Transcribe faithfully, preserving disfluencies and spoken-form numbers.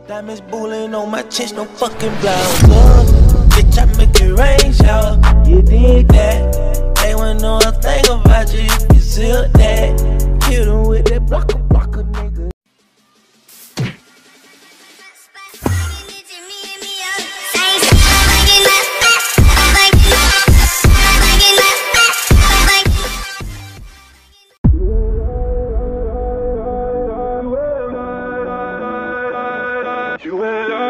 Diamonds bullying on my chest, no fucking blouse. Uh, bitch, I make it rain shower. You did that. They wouldn't know a thing about you if you zip that. Hit them with that blocker, blocker, nigga. You and I